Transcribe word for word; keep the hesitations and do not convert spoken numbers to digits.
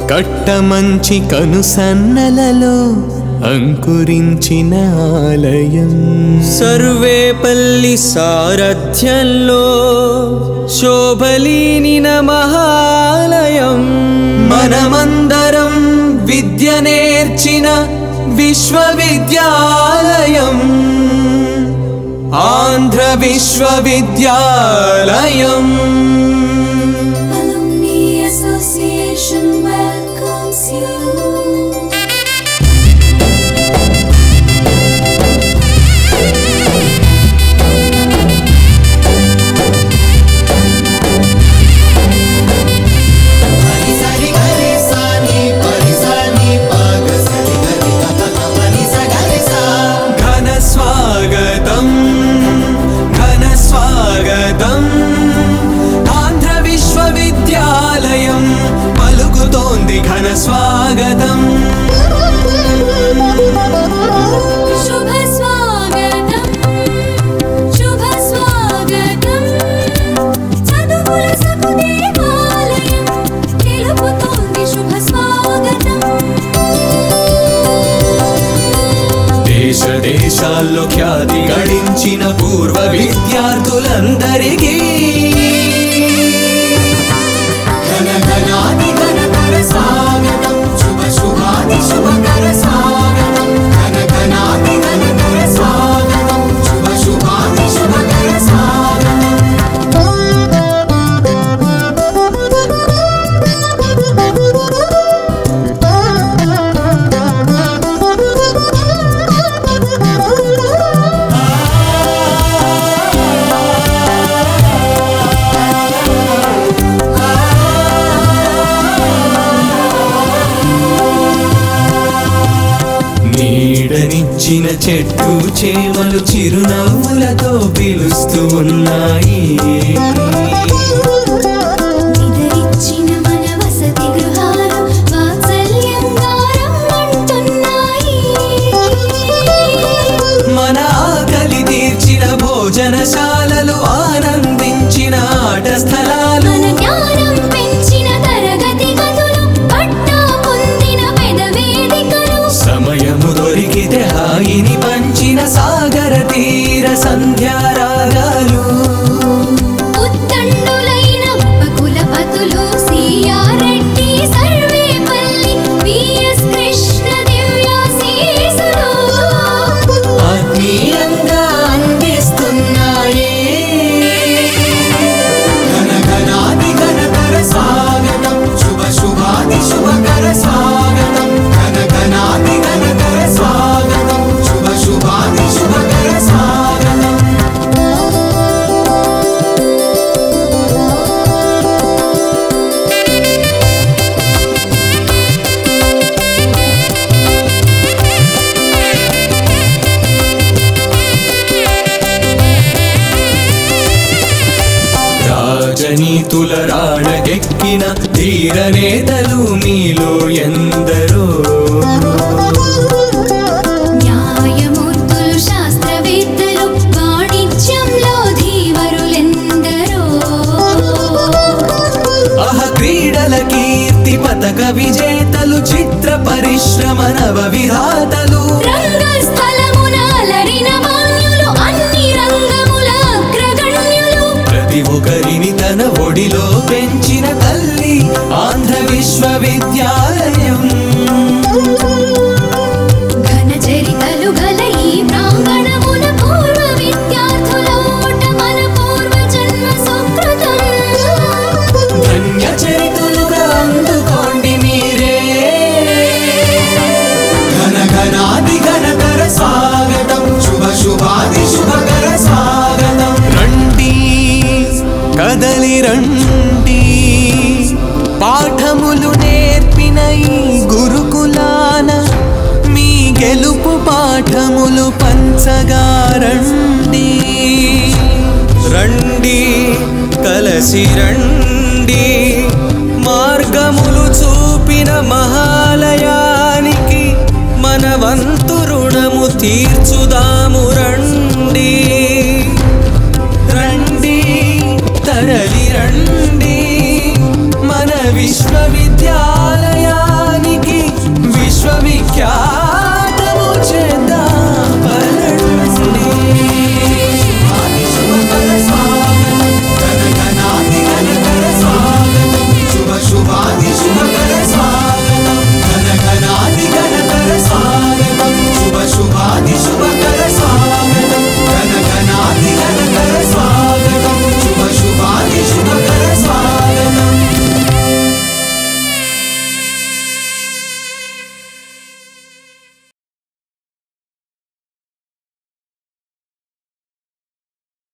కట్టమంచి కనుసన్నలలో అంకురించిన ఆలయం సర్వేపల్లి సారథ్యంలో శోభలీనిన మహాలయం మనమందరం విద్య నేర్చిన విశ్వవిద్యాలయం ఆంధ్ర విశ్వవిద్యాలయం Alumni Association welcomes you. ఘన స్వాగతం శుభ స్వాగతం శుభ స్వాగతం చదువుల సకుదేవాలయం తెలుపుతోంది శుభ స్వాగతం దేశ దేశాల్లో ఖ్యాతి గడించిన పూర్వ విద్యార్థులందరికీ ఘన ఘనాది ఘనకర స్వాగతం శుభ శుభాది శుభకర స్వాగతం ఘన ఘనాది ఘనకర స్వాగతం శుభ శుభాది శుభకర స్వాగతం నీడనిచ్చిన చెట్టు చేమలు చిరునవ్వులతో పిలుస్తూ ఉన్నాయి నిద్రించిన మన వసతి గృహాలు వాత్సల్యంగా రమ్మంటున్నాయి మన ఆకలి తీర్చిన భోజనశాలలు ఆనందించిన ఆట స్థలాలు మన జ్ఞానం పెంచిన తరగతి గదులు పట్టా పొందిన పెద వేదికలు సమయము దొరికితే హాయిని పంచిన సాగర తీర సంధ్యారాగాలు ఉత్తండులైన ఉపకులపతులు సిఆర్ రెడ్డి సర్వేపల్లి విఎస్ కృష్ణ దివ్యాశీసులు ఆత్మీయంగా అందిస్తున్నాయి ఘన ఘనాది ఘనకర స్వాగతం శుభ శుభాది శుభకర స్వాగతం ఘన ఘనాది ఘనకర స్వాగతం శుభ శుభాది శుభకర స్వాగతం రాజనీతుల రాణగెక్కిన ధీర నేతలు మీలో ఎందరో న్యాయమూర్తులు శాస్త్రవేత్తలు వాణిజ్యంలో ధీవరులెందరో అహ క్రీడల కీర్తి పతక విజేతలు చిత్ర పరిశ్రమ నవ విధాతలు రంగస్థలమున అలరిన మాన్యులు అన్ని రంగముల అగ్రగణ్యులు ప్రతి ఒక్కరిని తన ఒడిలో పెంచిన తల్లి ఆంధ్ర విశ్వవిద్యాలయం ఘన చరితలు గల ఈ ప్రాంగణమున పూర్వ విద్యార్థుల ఓట మన పూర్వ జన్మ సుకృతం ధన్య చరితులుగా అందుకోండి మీరే ఘన ఘనాది ఘనకర స్వాగతం శుభ శుభాది శుభకర స్వాగతం రండి కదలి రండి పాఠములు నేర్పిన ఈ గురుకులాన మీ గెలుపు పాఠములు పంచగా రండి రండి కలసి రండి మార్గములు చూపిన మహాలయానికి మన వంతు రుణము తీర్చుదాము రండి